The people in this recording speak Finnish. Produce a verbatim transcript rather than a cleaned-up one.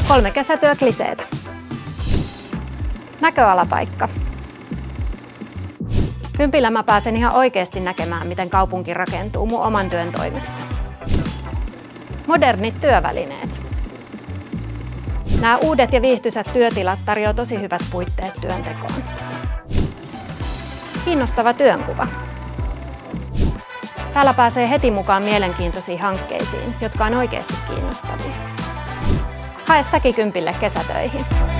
Kolme kesätyökliseetä. Näköalapaikka. Kympillä mä pääsen ihan oikeasti näkemään, miten kaupunki rakentuu mun oman työn toimesta. Modernit työvälineet. Nämä uudet ja viihtyisät työtilat tarjoavat tosi hyvät puitteet työntekoon. Kiinnostava työnkuva. Täällä pääsee heti mukaan mielenkiintoisiin hankkeisiin, jotka on oikeasti kiinnostavia. Hae säkin kympille kesätöihin.